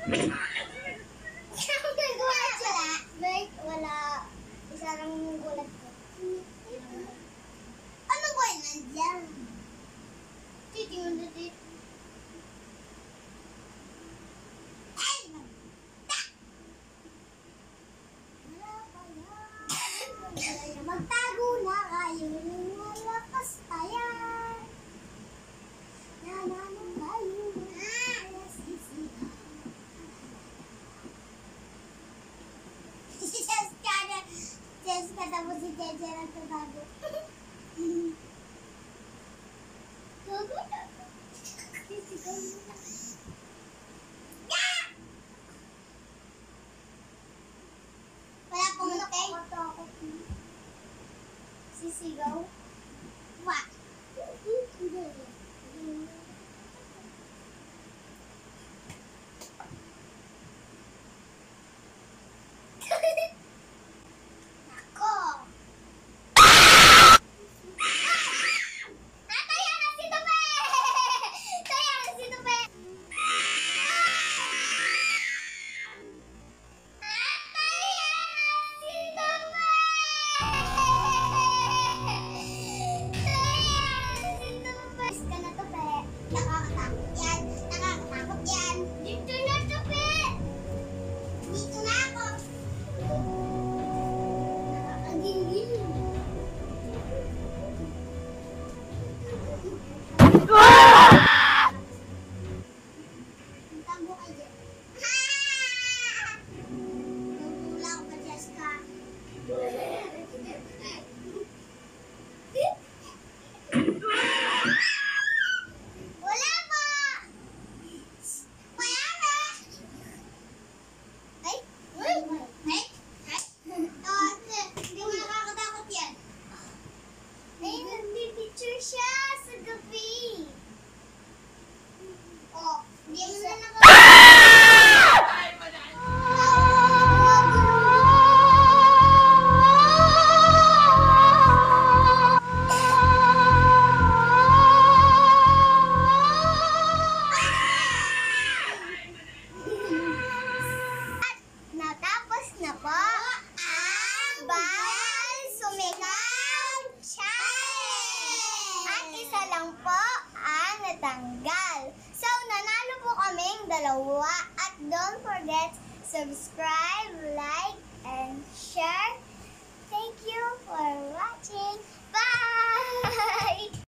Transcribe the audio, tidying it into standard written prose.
Wala. Isa lang yung gulat ko. Ano ba yun? Nandiyan. Titingin na dito. Magtago na kayo ng malakas tayan. Nananong kayo na sisigaw. Jessica, tapos si Jeje lang tatago. Gago na. Sisigaw na. Wala pong matakot. Sisigaw. What? Nako. Nataya na si Tupe! Taya na si Tupe! Nataya na si Tupe! Basta na Tupe. Nakakatakot yan. Nakakatakot yan. Dito na Tupe! Dito na ako. Nakakagigil. Tago ka dyan. Nagmula ako pa, Jessica. Wala pa! Wala na! Ay! Uy! Ay! Ay! Hindi mo nakakatakot yan. Ay, nagpipicture siya sa gabi. Oh, hindi mo na natapos na po ang Bawal Sumigaw Challenge! At isa lang po ang natanggal. So, nanalo po kaming dalawa. At don't forget, subscribe, like, and